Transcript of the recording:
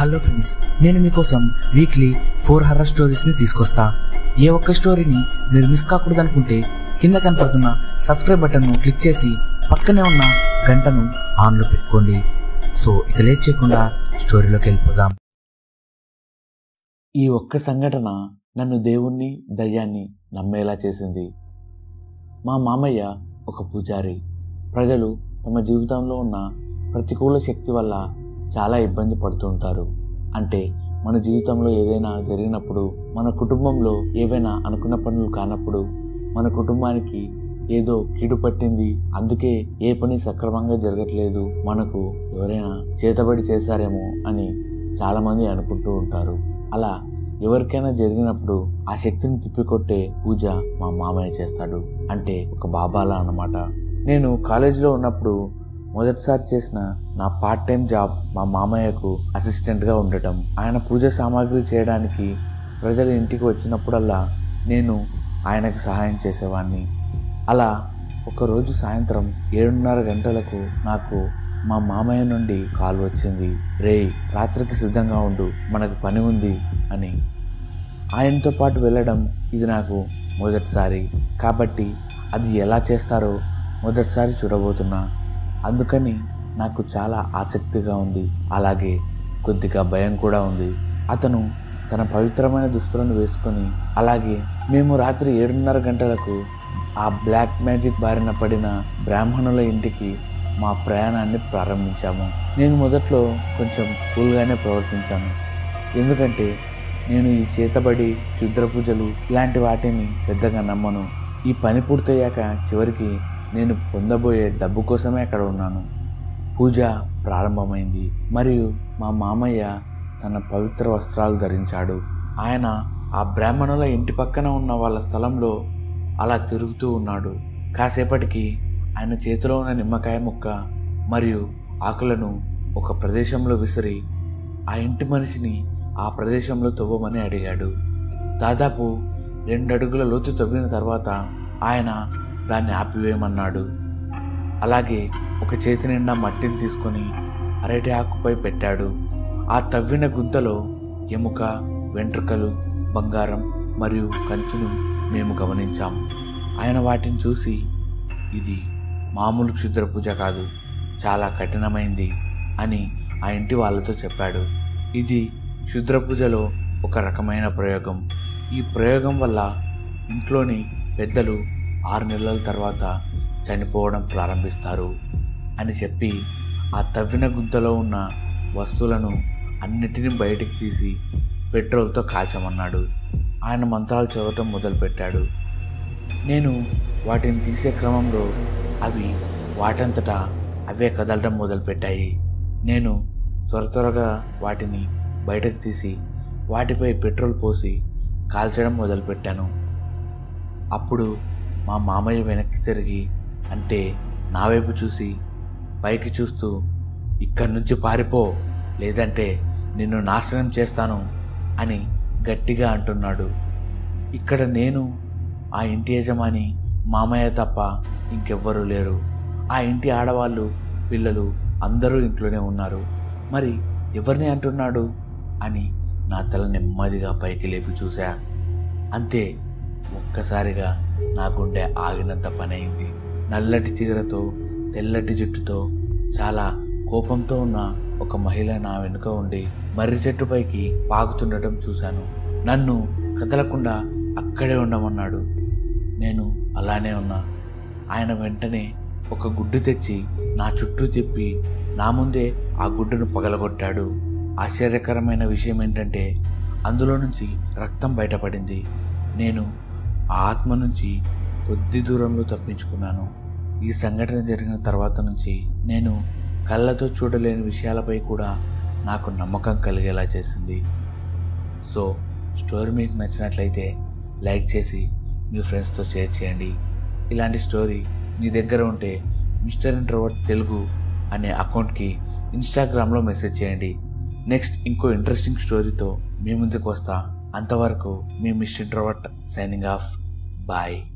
Hello friends, నేను మీకోసం weekly 4 horror స్టోరీస్ని తీసుకొస్తా. ఏ ఒక్క స్టోరీని మీరు మిస్ కాకూడదు అనుకుంటే కింద కనపడుతున్న సబ్స్క్రైబ్ బటన్ను క్లిక్ చేసి పక్కనే ఉన్న గంటను ఆన్లో పెట్టుకోండి. సో ఇక లేట్ చేయకుండా స్టోరీలోకి వెళ్ళిపోదాం. ఈ ఒక్క సంఘటన నన్ను దేవుణ్ణి దయ్యాన్ని నమ్మేలా చేసింది. మా మామయ్య ఒక పూజారి. ప్రజలు తమ జీవితంలో ఉన్న ప్రతికూల శక్తి వల్ల చాలా ఇబ్బంది పడుతుంటారు. అంటే మన జీవితంలో ఏదైనా జరిగినప్పుడు, మన కుటుంబంలో ఏవైనా అనుకున్న పనులు కానప్పుడు, మన కుటుంబానికి ఏదో కీడు పట్టింది, అందుకే ఏ పని సక్రమంగా జరగట్లేదు, మనకు ఎవరైనా చేతబడి చేశారేమో అని చాలామంది అనుకుంటూ ఉంటారు. అలా ఎవరికైనా జరిగినప్పుడు ఆ శక్తిని తిప్పికొట్టే పూజ మా మామయ్య చేస్తాడు. అంటే ఒక బాబాలా అన్నమాట. నేను కాలేజీలో ఉన్నప్పుడు మొదటిసారి చేసిన నా పార్ట్ టైం జాబ్ మా మామయ్యకు అసిస్టెంట్గా ఉండటం. ఆయన పూజ సామాగ్రి చేయడానికి ప్రజలు ఇంటికి వచ్చినప్పుడల్లా నేను ఆయనకు సహాయం చేసేవాడిని. అలా ఒకరోజు సాయంత్రం 7:30 గంటలకు నాకు మా మామయ్య నుండి కాల్ వచ్చింది. రేయ్, రాత్రికి సిద్ధంగా ఉండు, మనకు పని ఉంది అని. ఆయనతో పాటు వెళ్ళడం ఇది నాకు మొదటిసారి కాబట్టి అది ఎలా చేస్తారో మొదటిసారి చూడబోతున్నా. అందుకని నాకు చాలా ఆసక్తిగా ఉంది, అలాగే కొద్దిగా భయం కూడా ఉంది. అతను తన పవిత్రమైన దుస్తులను వేసుకొని, అలాగే మేము రాత్రి 7:30 గంటలకు ఆ బ్లాక్ మ్యాజిక్ బారిన పడిన బ్రాహ్మణుల ఇంటికి మా ప్రయాణాన్ని ప్రారంభించాము. నేను మొదట్లో కొంచెం కూల్గానే ప్రవర్తించాను, ఎందుకంటే నేను ఈ చేతబడి, క్షుద్ర పూజలు ఇలాంటి వాటిని పెద్దగా నమ్మను. ఈ పని పూర్తయ్యాక చివరికి నేను పొందబోయే డబ్బు కోసమే అక్కడ ఉన్నాను. పూజ ప్రారంభమైంది మరియు మా మామయ్య తన పవిత్ర వస్త్రాలు ధరించాడు. ఆయన ఆ బ్రాహ్మణుల ఇంటి పక్కన ఉన్న వాళ్ళ స్థలంలో అలా తిరుగుతూ ఉన్నాడు. కాసేపటికి ఆయన చేతిలో ఉన్న నిమ్మకాయ ముక్క మరియు ఆకులను ఒక ప్రదేశంలో విసిరి ఆ ఇంటి మనిషిని ఆ ప్రదేశంలో తవ్వమని అడిగాడు. దాదాపు 2 అడుగుల లోతు తవ్విన తర్వాత ఆయన దాన్ని ఆపివేయమన్నాడు. అలాగే ఒక చేతి నిండా మట్టిని తీసుకొని అరటి ఆకుపై పెట్టాడు. ఆ తవ్విన గుంతలో ఎముక, వెంట్రుకలు, బంగారం మరియు కంచును మేము గమనించాం. ఆయన వాటిని చూసి, ఇది మామూలు క్షుద్ర పూజ కాదు, చాలా కఠినమైంది అని ఆ ఇంటి వాళ్ళతో చెప్పాడు. ఇది క్షుద్ర పూజలో ఒక రకమైన ప్రయోగం. ఈ ప్రయోగం వల్ల ఇంట్లోని పెద్దలు 6 నెలల తర్వాత చనిపోవడం ప్రారంభిస్తారు అని చెప్పి ఆ తవ్విన గుంతలో ఉన్న వస్తువులను అన్నిటినీ బయటికి తీసి పెట్రోల్తో కాల్చమన్నాడు. ఆయన మంత్రాలు చదవటం మొదలుపెట్టాడు. నేను వాటిని తీసే క్రమంలో అవి వాటంతటా అవే కదలడం మొదలుపెట్టాయి. నేను త్వరగా వాటిని బయటకు తీసి వాటిపై పెట్రోల్ పోసి కాల్చడం మొదలుపెట్టాను. అప్పుడు మా మామయ్య వెనక్కి తిరిగి, అంటే నా వైపు చూసి పైకి చూస్తూ, ఇక్కడి నుంచి పారిపో, లేదంటే నిన్ను నాశనం చేస్తాను అని గట్టిగా అంటున్నాడు. ఇక్కడ నేను, ఆ ఇంటి యజమాని, మామయ్య తప్ప ఇంకెవ్వరూ లేరు. ఆ ఇంటి ఆడవాళ్ళు, పిల్లలు అందరూ ఇంట్లోనే ఉన్నారు. మరి ఎవరిని అంటున్నాడు అని నా తల నెమ్మదిగా పైకి లేపి చూశా. అంతే, ఒక్కసారిగా నా గుండె ఆగినంత పనైంది. నల్లటి చీరతో, తెల్లటి జుట్టుతో, చాలా కోపంతో ఉన్న ఒక మహిళ నా వెనుక ఉండి మర్రి చెట్టుపైకి పాకుతుండటం చూశాను. నన్ను కదలకుండా అక్కడే ఉండమన్నాడు. నేను అలానే ఉన్నా. ఆయన వెంటనే ఒక గుడ్డు తెచ్చి నా చుట్టూ తిప్పి నా ముందే ఆ గుడ్డును పగలగొట్టాడు. ఆశ్చర్యకరమైన విషయం ఏంటంటే అందులో నుంచి రక్తం బయటపడింది. నేను ఆ ఆత్మ నుంచి కొద్ది దూరంలో తప్పించుకున్నాను. ఈ సంఘటన జరిగిన తర్వాత నుంచి నేను కళ్ళతో చూడలేని విషయాలపై కూడా నాకు నమ్మకం కలిగేలా చేసింది. సో స్టోరీ మీకు నచ్చినట్లయితే లైక్ చేసి మీ ఫ్రెండ్స్తో షేర్ చేయండి. ఇలాంటి స్టోరీ మీ దగ్గర ఉంటే Mr.introvert తెలుగు అనే అకౌంట్కి ఇన్స్టాగ్రామ్లో మెసేజ్ చేయండి. నెక్స్ట్ ఇంకో ఇంట్రెస్టింగ్ స్టోరీతో మీ ముందుకు వస్తా. అంతవరకు మీ Mr.introvert సైనింగ్ ఆఫ్. బాయ్.